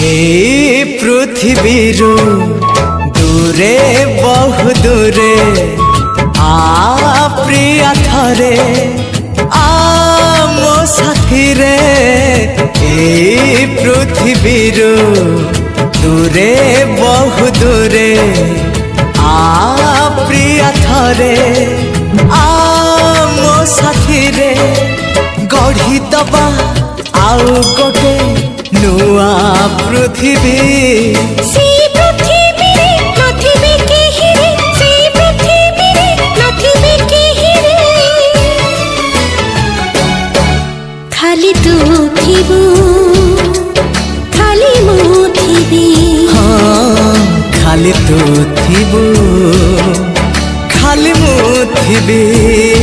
ए पृथ्वीरू दूरे बहु दूरे आ प्रिया थरे आ मो साथी रे। ए पृथ्वीरू दूरे बहु दूरे आ प्रिया थरे आ मो साथी रे। गढ़ी दबा आउ गोटे नुआ पृथ्वी खाली तू थिबू खाली मु थिबी। हाँ खाली तू थिबू खाली मु थिबी।